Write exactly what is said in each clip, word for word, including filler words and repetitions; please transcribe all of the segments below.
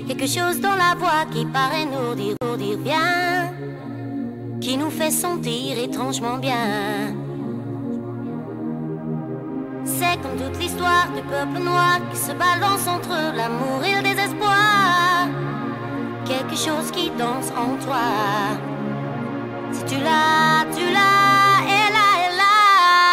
Quelque chose dans la voix qui paraît nous dire, nous dire bien, qui nous fait sentir étrangement bien. C'est comme toute l'histoire du peuple noir qui se balance entre l'amour et le désespoir. Quelque chose qui danse en toi. Si tu l'as, tu l'as, elle a, elle a.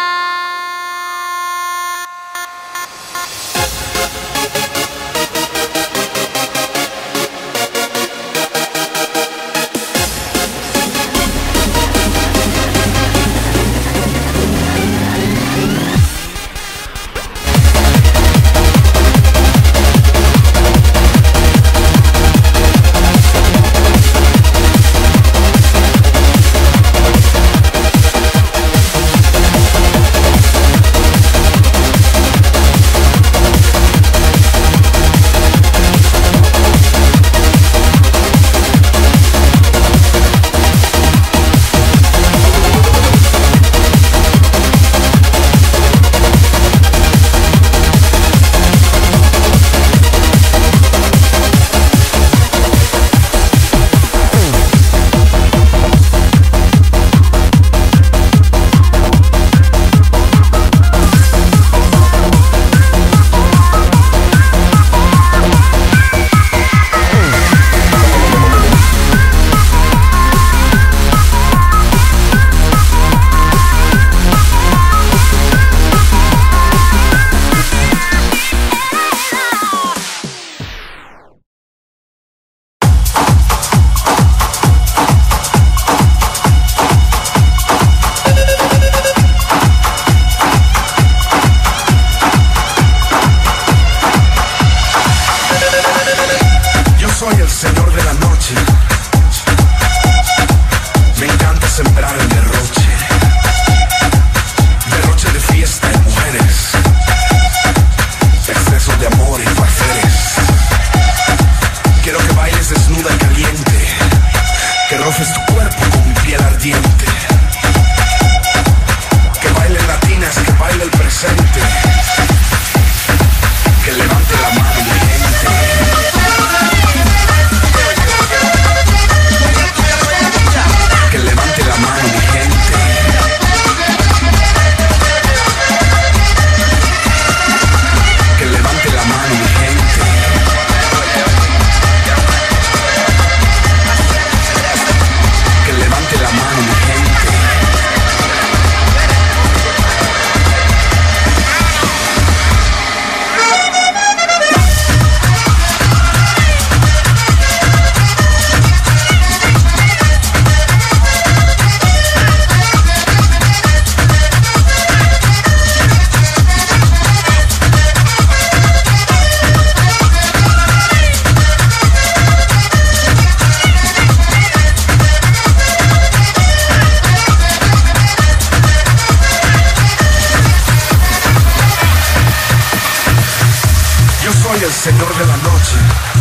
El señor de la noche,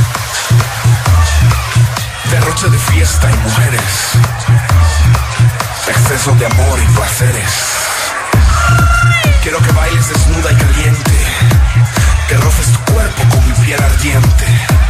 derroche de fiesta y mujeres, exceso de amor y placeres. Quiero que bailes desnuda y caliente, que roces tu cuerpo con mi piel ardiente.